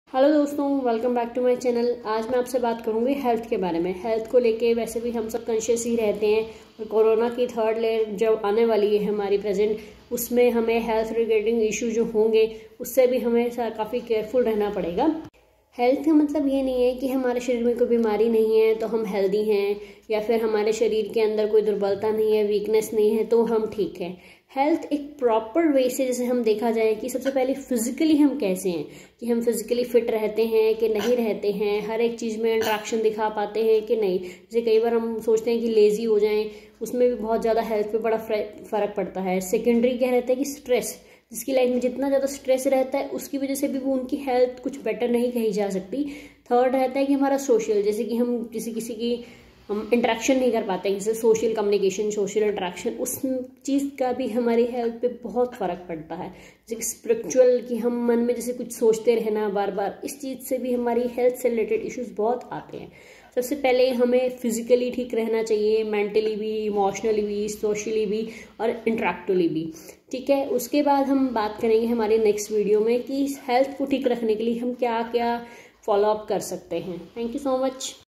Hello दोस्तों, welcome back to my channel. आज मैं आपसे बात करूंगी हेल्थ के बारे में। हेल्थ को लेके वैसे भी हम सब कॉन्शियस ही रहते हैं और कोरोना की थर्ड लेयर जो आने वाली है हमारी प्रेजेंट, उसमें हमें हेल्थ रिलेटेड इशू जो होंगे उससे भी हमें काफ़ी केयरफुल रहना पड़ेगा। हेल्थ का मतलब ये नहीं है कि हमारे शरीर में कोई बीमारी नहीं है तो हम हेल्दी हैं, या फिर हमारे शरीर के अंदर कोई दुर्बलता नहीं है, वीकनेस नहीं है तो हम ठीक हैं। हेल्थ एक प्रॉपर वे से जैसे हम देखा जाए कि सबसे पहले फिजिकली हम कैसे हैं, कि हम फिजिकली फिट रहते हैं कि नहीं रहते हैं, हर एक चीज़ में इंट्रैक्शन दिखा पाते हैं कि नहीं। जैसे कई बार हम सोचते हैं कि लेजी हो जाएं, उसमें भी बहुत ज़्यादा हेल्थ पे बड़ा फ़र्क पड़ता है। सेकेंडरी क्या रहता है कि स्ट्रेस, जिसकी लाइफ में जितना ज़्यादा स्ट्रेस रहता है उसकी वजह से भी वो उनकी हेल्थ कुछ बेटर नहीं कही जा सकती। थर्ड रहता है कि हमारा सोशल, जैसे कि हम किसी की हम इंटरेक्शन नहीं कर पाते, जैसे सोशल कम्युनिकेशन, सोशल इंटरेक्शन, उस चीज़ का भी हमारी हेल्थ पे बहुत फ़र्क पड़ता है। जैसे स्पिरिचुअल, कि हम मन में जैसे कुछ सोचते रहना बार बार, इस चीज़ से भी हमारी हेल्थ से रिलेटेड इश्यूज बहुत आते हैं। सबसे पहले हमें फिजिकली ठीक रहना चाहिए, मेंटली भी, इमोशनली भी, सोशली भी और इंटरेक्टिवली भी। ठीक है, उसके बाद हम बात करेंगे हमारे नेक्स्ट वीडियो में कि हेल्थ को ठीक रखने के लिए हम क्या क्या फॉलो अप कर सकते हैं। Thank you so much.